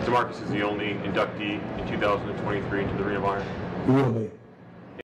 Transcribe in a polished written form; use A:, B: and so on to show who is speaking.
A: Mr. Marcus is the only inductee in 2023 into the Ring of Honor.
B: He will be.